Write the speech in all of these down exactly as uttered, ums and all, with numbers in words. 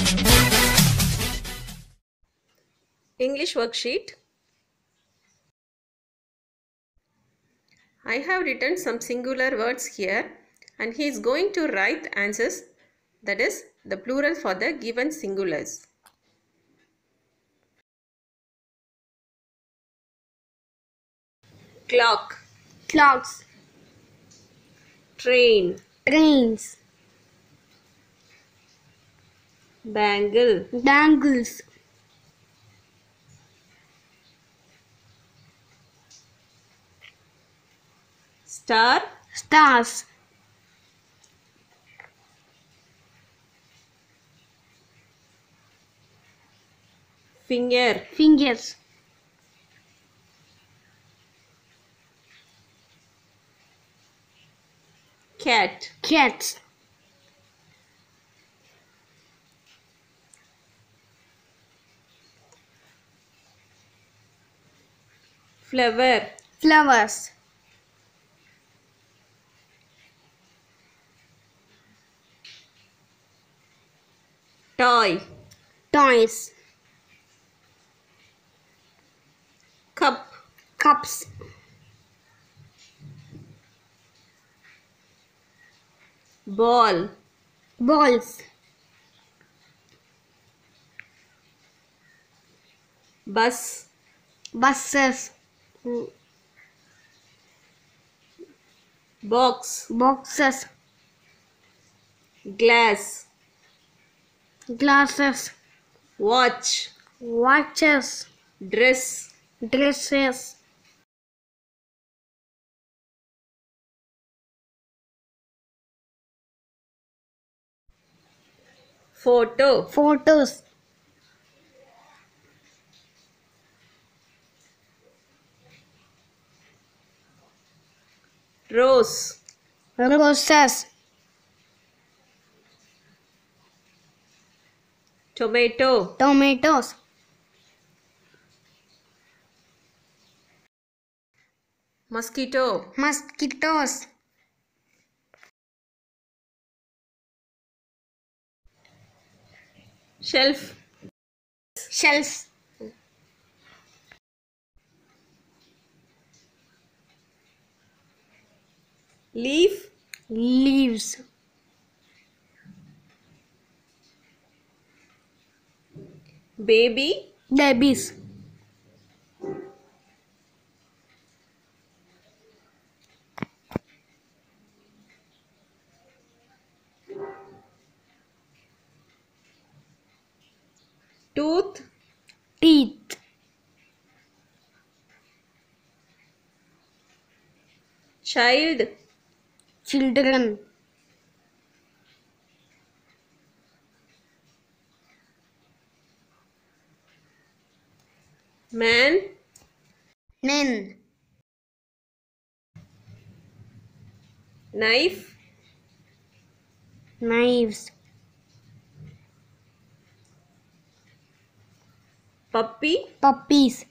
English worksheet. I have written some singular words here and he is going to write the answers, that is the plural for the given singulars. Clock, Clocks. train, Trains. bangle, Dangles. star, Stars. finger, Fingers. cat, Cats. flower, Flowers. toy, Toys. cup, Cups. ball, Balls. bus, Buses. box, Boxes. glass, Glasses. watch, Watches. dress, Dresses. photo, Photos. rose, Roses. tomato, Tomatoes. mosquito, Mosquitoes. shelf, Shelves. leaf, Leaves. baby, Babies. tooth, Teeth. child, Children. man, Men. knife, Knives. puppy, Puppies.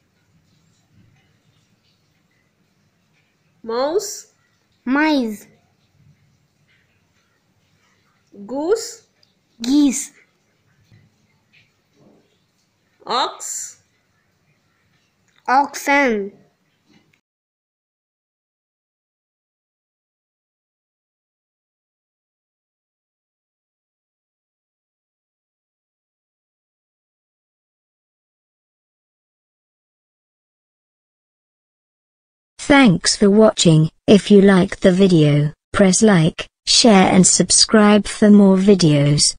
mouse, Mice. goose, Geese. ox, Oxen. Thanks for watching. If you like the video, press like, share and subscribe for more videos.